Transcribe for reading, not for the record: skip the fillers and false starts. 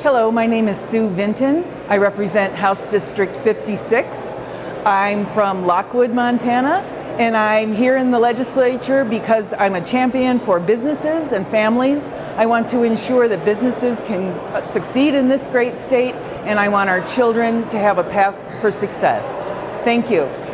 Hello, my name is Sue Vinton. I represent House District 56. I'm from Lockwood, Montana, and I'm here in the legislature because I'm a champion for businesses and families. I want to ensure that businesses can succeed in this great state, and I want our children to have a path for success. Thank you.